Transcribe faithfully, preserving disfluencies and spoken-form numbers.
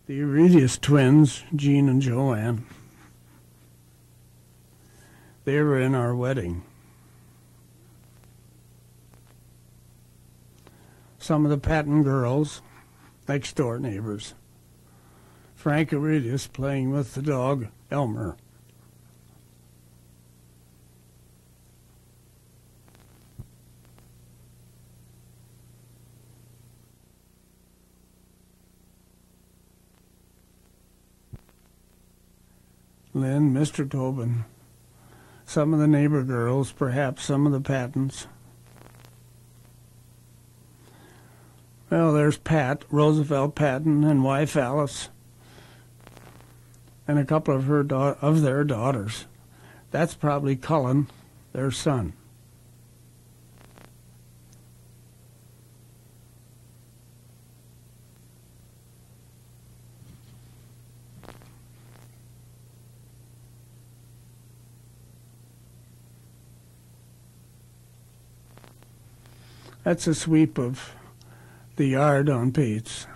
The Aurelius twins, Jean and Joanne. They were in our wedding. Some of the Patton girls, next door neighbors. Frank Aurelius playing with the dog, Elmer. Lynn, Mister Tobin. Some of the neighbor girls, perhaps some of the Pattons. Well, there's Pat, Roosevelt Patton, and wife Alice, and a couple of her da- of their daughters. That's probably Cullen, their son. That's a sweep of the yard on Pete's.